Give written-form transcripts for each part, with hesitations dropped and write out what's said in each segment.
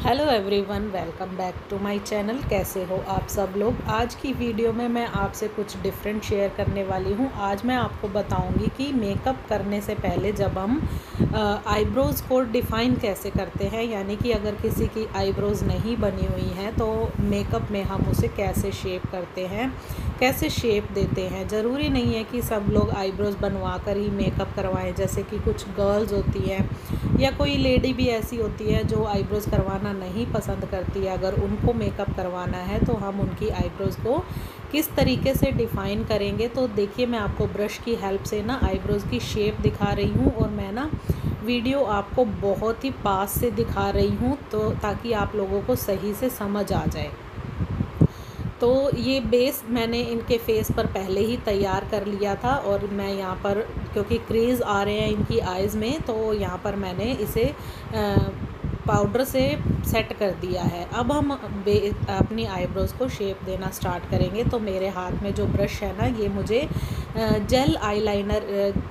Hello everyone, welcome back to my channel. कैसे हो आप सब लोग। आज की वीडियो में मैं आपसे कुछ डिफरेंट शेयर करने वाली हूँ। आज मैं आपको बताऊँगी कि मेकअप करने से पहले जब हम आईब्रोज़ को डिफ़ाइन कैसे करते हैं, यानी कि अगर किसी की आईब्रोज़ नहीं बनी हुई हैं तो मेकअप में हम उसे कैसे शेप करते हैं, कैसे शेप देते हैं। ज़रूरी नहीं है कि सब लोग आईब्रोज़ बनवा कर ही मेकअप करवाएं। जैसे कि कुछ गर्ल्स होती हैं या कोई लेडी भी ऐसी होती है जो आईब्रोज़ करवाना नहीं पसंद करती है। अगर उनको मेकअप करवाना है तो हम उनकी आईब्रोज़ को किस तरीके से डिफ़ाइन करेंगे। तो देखिए, मैं आपको ब्रश की हेल्प से ना आईब्रोज़ की शेप दिखा रही हूँ और मैं ना वीडियो आपको बहुत ही पास से दिखा रही हूँ तो ताकि आप लोगों को सही से समझ आ जाए। तो ये बेस मैंने इनके फेस पर पहले ही तैयार कर लिया था और मैं यहाँ पर, क्योंकि क्रीज आ रहे हैं इनकी आइज़ में, तो यहाँ पर मैंने इसे पाउडर से सेट कर दिया है। अब हम अपनी आईब्रोज़ को शेप देना स्टार्ट करेंगे। तो मेरे हाथ में जो ब्रश है ना, ये मुझे जेल आईलाइनर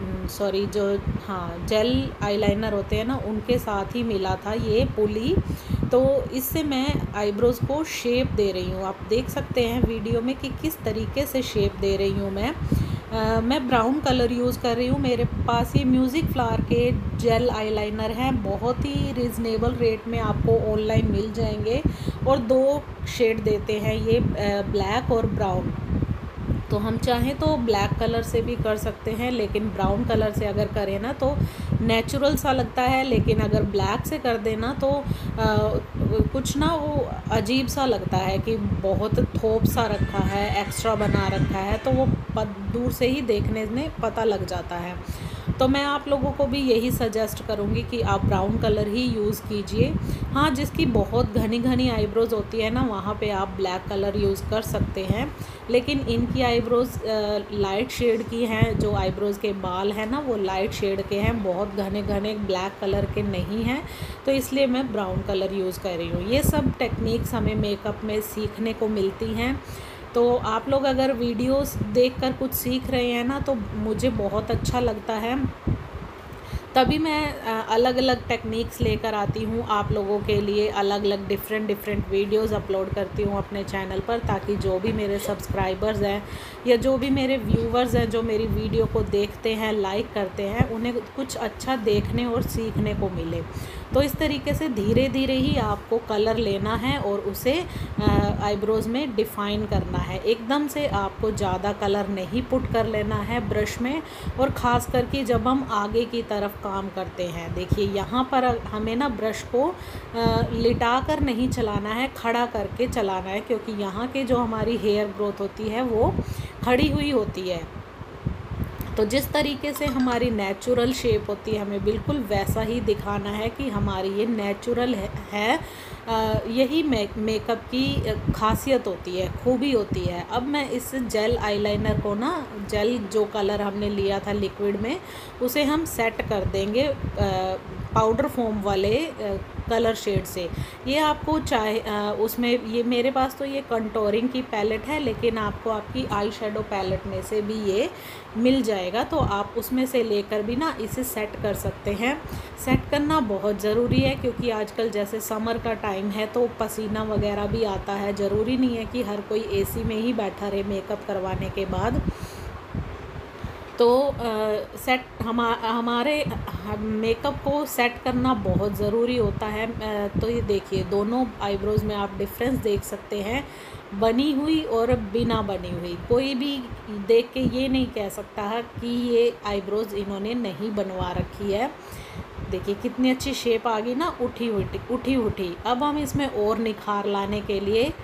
जेल आईलाइनर होते हैं ना, उनके साथ ही मिला था ये पुली। तो इससे मैं आईब्रोज़ को शेप दे रही हूँ। आप देख सकते हैं वीडियो में कि किस तरीके से शेप दे रही हूँ मैं ब्राउन कलर यूज़ कर रही हूँ। मेरे पास ये म्यूज़िक फ्लावर के जेल आईलाइनर हैं, बहुत ही रीज़नेबल रेट में आपको ऑनलाइन मिल जाएंगे और 2 शेड देते हैं ये, ब्लैक और ब्राउन। तो हम चाहें तो ब्लैक कलर से भी कर सकते हैं, लेकिन ब्राउन कलर से अगर करें ना तो नेचुरल सा लगता है। लेकिन अगर ब्लैक से कर देना तो कुछ ना वो अजीब सा लगता है कि बहुत थोप सा रखा है, एक्स्ट्रा बना रखा है, तो वो दूर से ही देखने में पता लग जाता है। तो मैं आप लोगों को भी यही सजेस्ट करूँगी कि आप ब्राउन कलर ही यूज़ कीजिए। हाँ, जिसकी बहुत घनी घनी आईब्रोज़ होती है ना, वहाँ पे आप ब्लैक कलर यूज़ कर सकते हैं। लेकिन इनकी आईब्रोज़ लाइट शेड की हैं। जो आईब्रोज़ के बाल हैं ना, वो लाइट शेड के हैं, बहुत घने घने ब्लैक कलर के नहीं हैं। तो इसलिए मैं ब्राउन कलर यूज़ कर रही हूँ। ये सब टेक्निक्स हमें मेकअप में सीखने को मिलती हैं। तो आप लोग अगर वीडियोस देखकर कुछ सीख रहे हैं ना, तो मुझे बहुत अच्छा लगता है। तभी मैं अलग अलग टेक्निक्स लेकर आती हूँ आप लोगों के लिए। अलग अलग डिफरेंट वीडियोस अपलोड करती हूँ अपने चैनल पर, ताकि जो भी मेरे सब्सक्राइबर्स हैं या जो भी मेरे व्यूवर्स हैं जो मेरी वीडियो को देखते हैं, लाइक करते हैं, उन्हें कुछ अच्छा देखने और सीखने को मिले। तो इस तरीके से धीरे धीरे ही आपको कलर लेना है और उसे आईब्रोज़ में डिफ़ाइन करना है। एकदम से आपको ज़्यादा कलर नहीं पुट कर लेना है ब्रश में, और ख़ास करके जब हम आगे की तरफ काम करते हैं। देखिए, यहाँ पर हमें ना ब्रश को लिटा कर नहीं चलाना है, खड़ा करके चलाना है, क्योंकि यहाँ के जो हमारी हेयर ग्रोथ होती है वो खड़ी हुई होती है। तो जिस तरीके से हमारी नेचुरल शेप होती है, हमें बिल्कुल वैसा ही दिखाना है कि हमारी ये नेचुरल है। यही मेकअप की खासियत होती है, खूबी होती है। अब मैं इस जेल आईलाइनर को ना, जेल जो कलर हमने लिया था लिक्विड में, उसे हम सेट कर देंगे पाउडर फॉर्म वाले कलर शेड से। ये आपको चाहे उसमें, ये मेरे पास तो ये कंटोरिंग की पैलेट है, लेकिन आपको आपकी आई शेडो पैलेट में से भी ये मिल जाएगा। तो आप उसमें से लेकर भी ना इसे सेट कर सकते हैं। सेट करना बहुत ज़रूरी है, क्योंकि आजकल जैसे समर का टाइम है तो पसीना वगैरह भी आता है। ज़रूरी नहीं है कि हर कोई एसी में ही बैठा रहे मेकअप करवाने के बाद। तो सेट हमारे मेकअप को सेट करना बहुत ज़रूरी होता है। तो ये देखिए, दोनों आईब्रोज़ में आप डिफरेंस देख सकते हैं, बनी हुई और बिना बनी हुई। कोई भी देख के ये नहीं कह सकता है कि ये आईब्रोज़ इन्होंने नहीं बनवा रखी है। देखिए कितनी अच्छी शेप आ गई ना, उठी उठी। अब हम इसमें और निखार लाने के लिए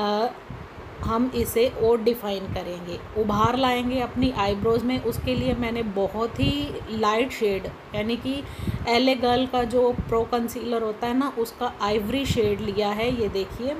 हम इसे और डिफ़ाइन करेंगे, उभार लाएंगे अपनी आईब्रोज़ में। उसके लिए मैंने बहुत ही लाइट शेड, यानी कि एले गर्ल का जो प्रो कंसीलर होता है ना, उसका आइवरी शेड लिया है। ये देखिए,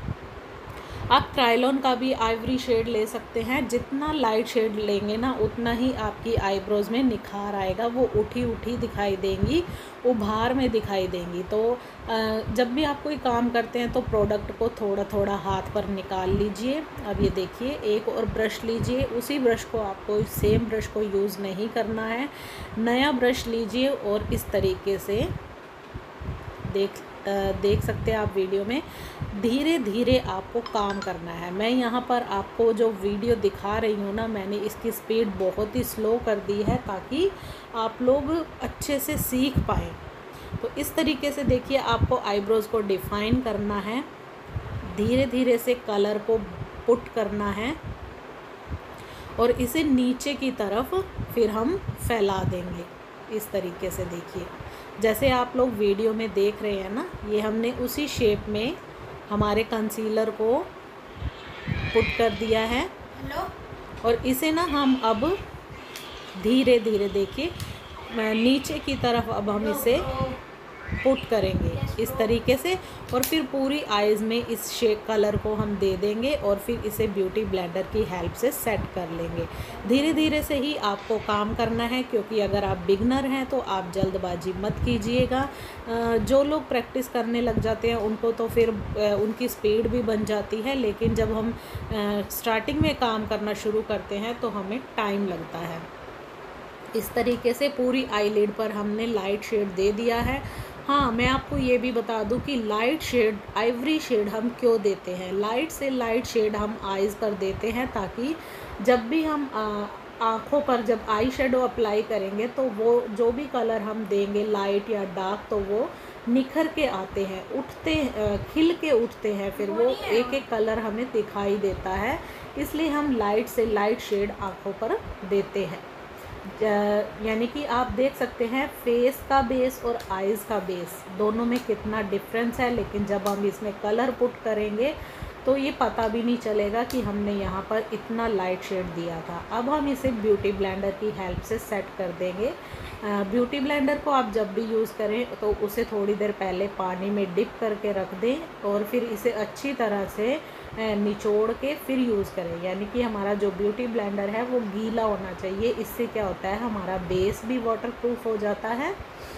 आप क्रायोलन का भी आइवरी शेड ले सकते हैं। जितना लाइट शेड लेंगे ना, उतना ही आपकी आईब्रोज़ में निखार आएगा। वो उठी उठी दिखाई देंगी, उभार में दिखाई देंगी। तो जब भी आप कोई काम करते हैं तो प्रोडक्ट को थोड़ा थोड़ा हाथ पर निकाल लीजिए। अब ये देखिए, एक और ब्रश लीजिए। उसी ब्रश को, आपको सेम ब्रश को यूज़ नहीं करना है, नया ब्रश लीजिए और इस तरीके से देख सकते हैं आप वीडियो में, धीरे धीरे आपको काम करना है। मैं यहाँ पर आपको जो वीडियो दिखा रही हूँ ना, मैंने इसकी स्पीड बहुत ही स्लो कर दी है ताकि आप लोग अच्छे से सीख पाएँ। तो इस तरीके से देखिए आपको आईब्रोज़ को डिफ़ाइन करना है, धीरे धीरे से कलर को पुट करना है और इसे नीचे की तरफ फिर हम फैला देंगे। इस तरीके से देखिए, जैसे आप लोग वीडियो में देख रहे हैं ना, ये हमने उसी शेप में हमारे कंसीलर को पुट कर दिया है। और इसे ना हम अब धीरे धीरे देखिए नीचे की तरफ अब हम इसे पुट करेंगे इस तरीके से, और फिर पूरी आइज़ में इस शेड कलर को हम दे देंगे और फिर इसे ब्यूटी ब्लेंडर की हेल्प से सेट कर लेंगे। धीरे धीरे से ही आपको काम करना है, क्योंकि अगर आप बिगनर हैं तो आप जल्दबाजी मत कीजिएगा। जो लोग प्रैक्टिस करने लग जाते हैं उनको तो फिर उनकी स्पीड भी बन जाती है, लेकिन जब हम स्टार्टिंग में काम करना शुरू करते हैं तो हमें टाइम लगता है। इस तरीके से पूरी आईलिड पर हमने लाइट शेड दे दिया है। हाँ, मैं आपको ये भी बता दूं कि लाइट शेड, आइवरी शेड हम क्यों देते हैं। लाइट से लाइट शेड हम आइज़ पर देते हैं ताकि जब भी हम आँखों पर जब आई शेडो अप्लाई करेंगे तो वो जो भी कलर हम देंगे लाइट या डार्क, तो वो निखर के आते हैं, उठते खिल के उठते हैं, फिर वो एक एक कलर हमें दिखाई देता है। इसलिए हम लाइट से लाइट शेड आँखों पर देते हैं। यानी कि आप देख सकते हैं फेस का बेस और आइज़ का बेस दोनों में कितना डिफरेंस है, लेकिन जब हम इसमें कलर पुट करेंगे तो ये पता भी नहीं चलेगा कि हमने यहाँ पर इतना लाइट शेड दिया था। अब हम इसे ब्यूटी ब्लेंडर की हेल्प से सेट कर देंगे। ब्यूटी ब्लेंडर को आप जब भी यूज़ करें तो उसे थोड़ी देर पहले पानी में डिप करके रख दें और फिर इसे अच्छी तरह से निचोड़ के फिर यूज़ करें। यानी कि हमारा जो ब्यूटी ब्लेंडर है वो गीला होना चाहिए। इससे क्या होता है, हमारा बेस भी वाटरप्रूफ हो जाता है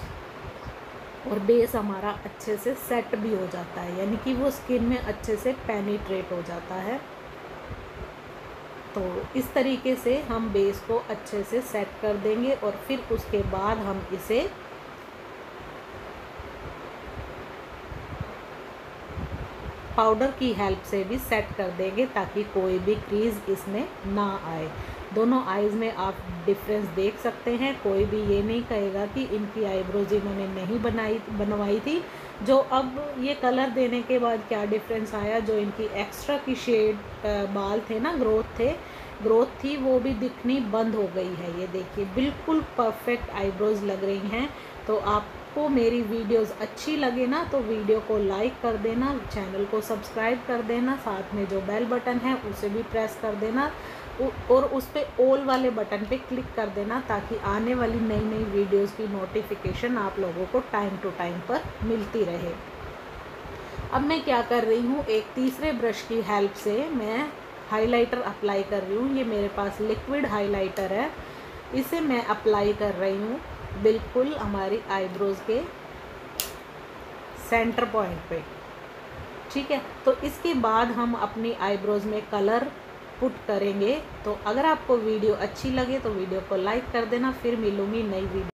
और बेस हमारा अच्छे से सेट भी हो जाता है, यानी कि वो स्किन में अच्छे से पेनिट्रेट हो जाता है। तो इस तरीके से हम बेस को अच्छे से सेट कर देंगे और फिर उसके बाद हम इसे पाउडर की हेल्प से भी सेट कर देंगे ताकि कोई भी क्रीज इसमें ना आए। दोनों आइज़ में आप डिफरेंस देख सकते हैं। कोई भी ये नहीं कहेगा कि इनकी आईब्रोज इन्होंने नहीं बनवाई थी। जो अब ये कलर देने के बाद क्या डिफरेंस आया, जो इनकी एक्स्ट्रा की शेड बाल थे ना, ग्रोथ थी, वो भी दिखनी बंद हो गई है। ये देखिए बिल्कुल परफेक्ट आईब्रोज लग रही हैं। तो आपको मेरी वीडियोस अच्छी लगे ना तो वीडियो को लाइक कर देना, चैनल को सब्सक्राइब कर देना, साथ में जो बेल बटन है उसे भी प्रेस कर देना और उस पर ऑल वाले बटन पे क्लिक कर देना ताकि आने वाली नई नई वीडियोस की नोटिफिकेशन आप लोगों को टाइम टू टाइम पर मिलती रहे। अब मैं क्या कर रही हूँ, एक तीसरे ब्रश की हेल्प से मैं हाइलाइटर अप्लाई कर रही हूँ। ये मेरे पास लिक्विड हाइलाइटर है, इसे मैं अप्लाई कर रही हूँ बिल्कुल हमारी आईब्रोज़ के सेंटर पॉइंट पे। ठीक है, तो इसके बाद हम अपनी आईब्रोज़ में कलर पुट करेंगे। तो अगर आपको वीडियो अच्छी लगे तो वीडियो को लाइक कर देना। फिर मिलूँगी नई वीडियो।